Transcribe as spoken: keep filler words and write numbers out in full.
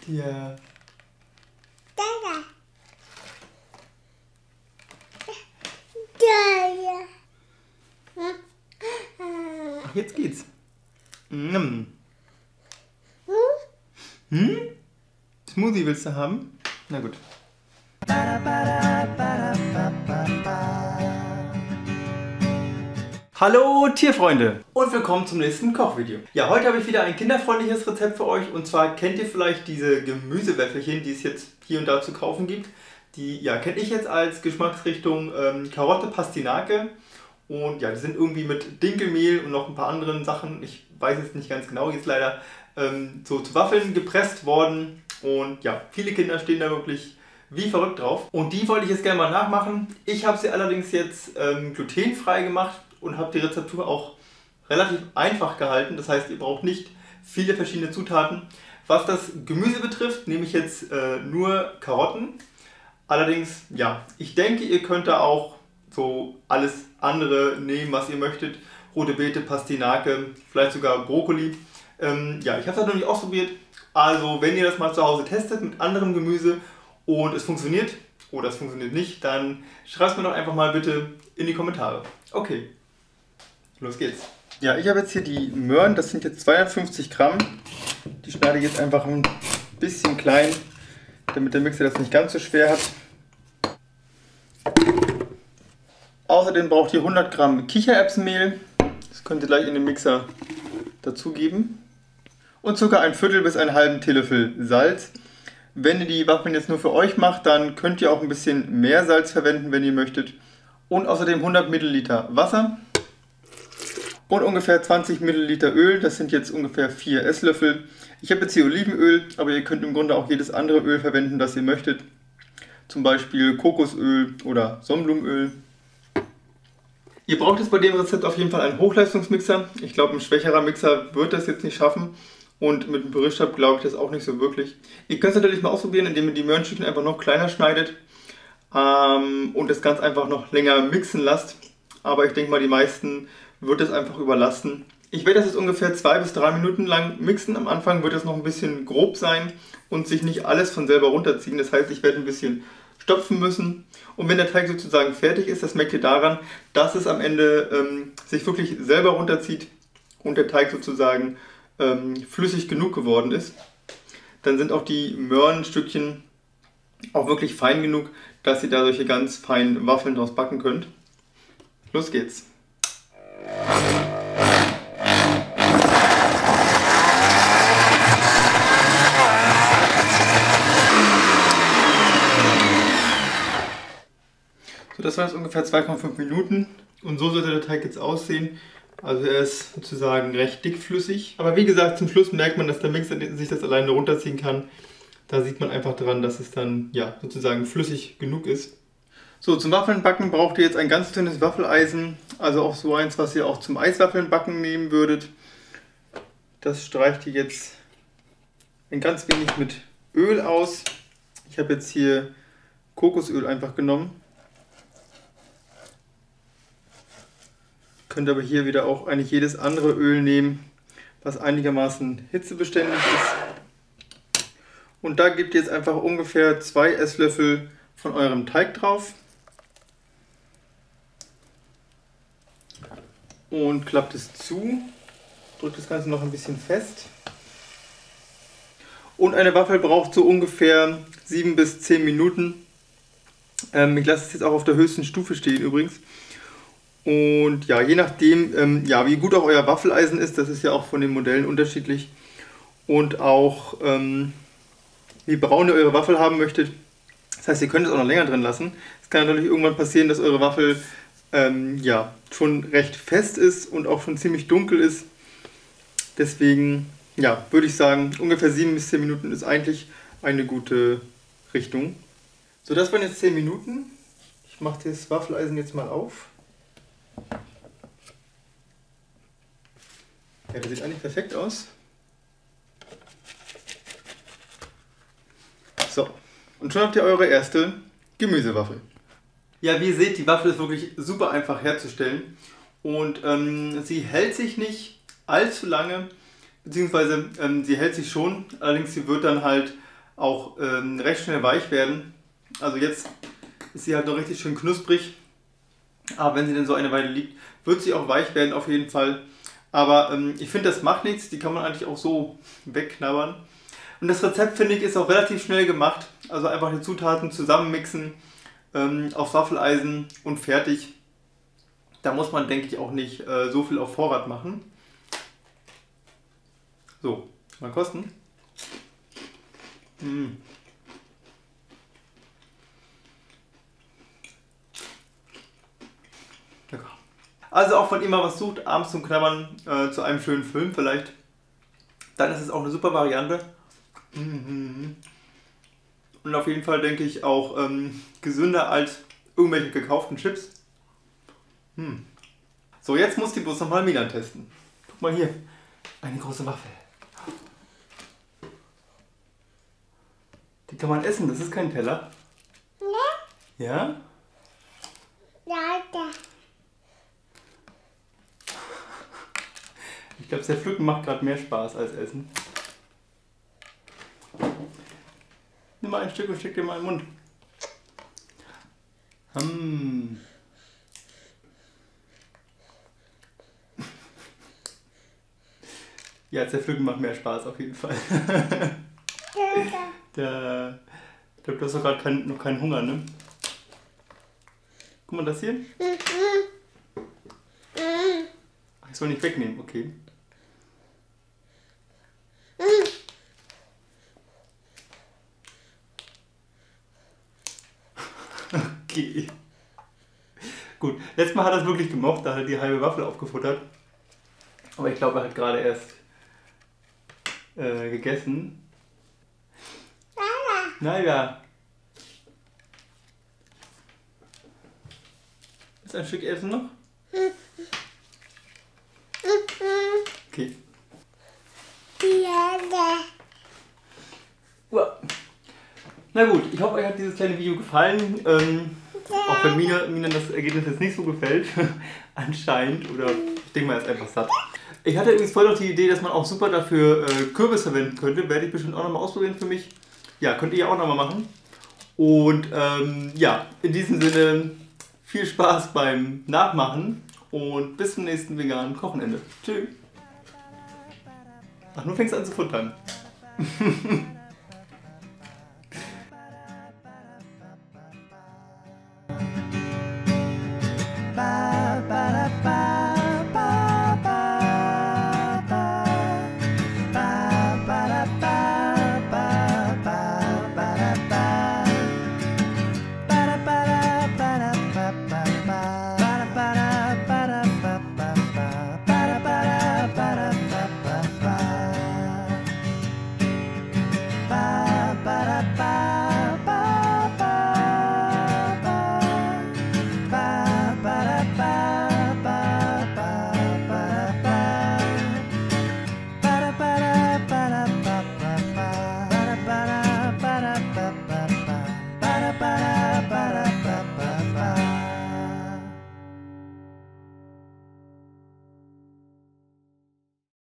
Ja. Ach, jetzt geht's. Mm. Hm? Smoothie willst du haben? Na gut. Hallo Tierfreunde und willkommen zum nächsten Kochvideo. Ja, heute habe ich wieder ein kinderfreundliches Rezept für euch und zwar kennt ihr vielleicht diese Gemüsewäffelchen, die es jetzt hier und da zu kaufen gibt. Die ja, kenne ich jetzt als Geschmacksrichtung ähm, Karotte Pastinake und ja, die sind irgendwie mit Dinkelmehl und noch ein paar anderen Sachen, ich weiß es nicht ganz genau jetzt leider, ähm, so zu Waffeln gepresst worden und ja, viele Kinder stehen da wirklich wie verrückt drauf. Und die wollte ich jetzt gerne mal nachmachen. Ich habe sie allerdings jetzt ähm, glutenfrei gemacht und habe die Rezeptur auch relativ einfach gehalten. Das heißt, ihr braucht nicht viele verschiedene Zutaten. Was das Gemüse betrifft, nehme ich jetzt äh, nur Karotten. Allerdings, ja, ich denke, ihr könnt da auch so alles andere nehmen, was ihr möchtet. Rote Beete, Pastinake, vielleicht sogar Brokkoli. Ähm, ja, ich habe das noch nicht ausprobiert. Also, wenn ihr das mal zu Hause testet mit anderem Gemüse und es funktioniert oder es funktioniert nicht, dann schreibt es mir doch einfach mal bitte in die Kommentare. Okay, los geht's. Ja, ich habe jetzt hier die Möhren, das sind jetzt zweihundertfünfzig Gramm. Die schneide ich jetzt einfach ein bisschen klein, damit der Mixer das nicht ganz so schwer hat. Außerdem braucht ihr hundert Gramm Kichererbsenmehl. Das könnt ihr gleich in den Mixer dazugeben. Und ca. ein Viertel bis einen halben Teelöffel Salz. Wenn ihr die Waffeln jetzt nur für euch macht, dann könnt ihr auch ein bisschen mehr Salz verwenden, wenn ihr möchtet. Und außerdem hundert Milliliter Wasser. Und ungefähr zwanzig Milliliter Öl, das sind jetzt ungefähr vier Esslöffel. Ich habe jetzt hier Olivenöl, aber ihr könnt im Grunde auch jedes andere Öl verwenden, das ihr möchtet. Zum Beispiel Kokosöl oder Sonnenblumenöl. Ihr braucht jetzt bei dem Rezept auf jeden Fall einen Hochleistungsmixer. Ich glaube, ein schwächerer Mixer wird das jetzt nicht schaffen. Und mit dem Pürierstab glaube ich das auch nicht so wirklich. Ihr könnt es natürlich mal ausprobieren, indem ihr die Möhrenstückchen einfach noch kleiner schneidet. Ähm, und das Ganze einfach noch länger mixen lasst. Aber ich denke mal, die meisten wird es einfach überlassen. Ich werde das jetzt ungefähr zwei bis drei Minuten lang mixen. Am Anfang wird es noch ein bisschen grob sein und sich nicht alles von selber runterziehen. Das heißt, ich werde ein bisschen stopfen müssen. Und wenn der Teig sozusagen fertig ist, das merkt ihr daran, dass es am Ende ähm, sich wirklich selber runterzieht und der Teig sozusagen ähm, flüssig genug geworden ist. Dann sind auch die Möhrenstückchen auch wirklich fein genug, dass ihr da solche ganz feinen Waffeln draus backen könnt. Los geht's! So, das waren jetzt ungefähr zwei Komma fünf Minuten und so sollte der Teig jetzt aussehen. Also er ist sozusagen recht dickflüssig. Aber wie gesagt, zum Schluss merkt man, dass der Mixer sich das alleine runterziehen kann. Da sieht man einfach dran, dass es dann ja sozusagen flüssig genug ist. So, zum Waffelnbacken braucht ihr jetzt ein ganz dünnes Waffeleisen, also auch so eins, was ihr auch zum Eiswaffelnbacken nehmen würdet. Das streicht ihr jetzt ein ganz wenig mit Öl aus. Ich habe jetzt hier Kokosöl einfach genommen. Könnt aber hier wieder auch eigentlich jedes andere Öl nehmen, was einigermaßen hitzebeständig ist. Und da gebt ihr jetzt einfach ungefähr zwei Esslöffel von eurem Teig drauf. Und klappt es zu, drückt das Ganze noch ein bisschen fest. Und eine Waffel braucht so ungefähr sieben bis zehn Minuten. Ähm, ich lasse es jetzt auch auf der höchsten Stufe stehen übrigens. Und ja, je nachdem, ähm, ja, wie gut auch euer Waffeleisen ist, das ist ja auch von den Modellen unterschiedlich. Und auch ähm, wie braun ihr eure Waffel haben möchtet. Das heißt, ihr könnt es auch noch länger drin lassen. Es kann natürlich irgendwann passieren, dass eure Waffel ähm, ja, schon recht fest ist und auch schon ziemlich dunkel ist. Deswegen ja, würde ich sagen, ungefähr sieben bis zehn Minuten ist eigentlich eine gute Richtung. So, das waren jetzt zehn Minuten. Ich mache das Waffeleisen jetzt mal auf. Ja, das sieht eigentlich perfekt aus. So, und schon habt ihr eure erste Gemüsewaffel. Ja, wie ihr seht, die Waffel ist wirklich super einfach herzustellen und ähm, sie hält sich nicht allzu lange, beziehungsweise ähm, sie hält sich schon, allerdings sie wird dann halt auch ähm, recht schnell weich werden. Also jetzt ist sie halt noch richtig schön knusprig. Aber wenn sie dann so eine Weile liegt, wird sie auch weich werden auf jeden Fall. Aber ähm, ich finde, das macht nichts. Die kann man eigentlich auch so wegknabbern. Und das Rezept, finde ich, ist auch relativ schnell gemacht. Also einfach die Zutaten zusammenmixen, ähm, aufs Waffeleisen und fertig. Da muss man, denke ich, auch nicht äh, so viel auf Vorrat machen. So, mal kosten. Mm. Lecker. Also auch wenn ihr mal was sucht, abends zum Knabbern, äh, zu einem schönen Film vielleicht, dann ist es auch eine super Variante. Mm-hmm. Und auf jeden Fall, denke ich, auch ähm, gesünder als irgendwelche gekauften Chips. Hm. So, jetzt muss die bloß nochmal Milan testen. Guck mal hier, eine große Waffel. Die kann man essen, das ist kein Teller. Ne? Ja? Ja, da. Ich glaube, das Pflücken macht gerade mehr Spaß als Essen. Nimm mal ein Stück und steck dir mal in den Mund. Hm. Ja, zerpflücken macht mehr Spaß auf jeden Fall. Der, ich glaube, du hast doch gerade kein, noch keinen Hunger, ne? Guck mal, das hier. Ach, ich soll nicht wegnehmen, okay. Okay. Gut, letztes Mal hat er es wirklich gemocht, da hat er die halbe Waffel aufgefuttert. Aber ich glaube, er hat gerade erst äh, gegessen. Naja. Ist ein Stück Essen noch? Okay. Uah. Na gut, ich hoffe, euch hat dieses kleine Video gefallen. Ähm, auch wenn Mina, Mina das Ergebnis jetzt nicht so gefällt. Anscheinend. Oder ich denke mal, er ist einfach satt. Ich hatte übrigens voll noch die Idee, dass man auch super dafür äh, Kürbis verwenden könnte. Werde ich bestimmt auch nochmal ausprobieren für mich. Ja, könnt ihr ja auch nochmal machen. Und ähm, ja, in diesem Sinne viel Spaß beim Nachmachen und bis zum nächsten veganen Kochenende. Tschüss. Ach, nun fängst du an zu futtern.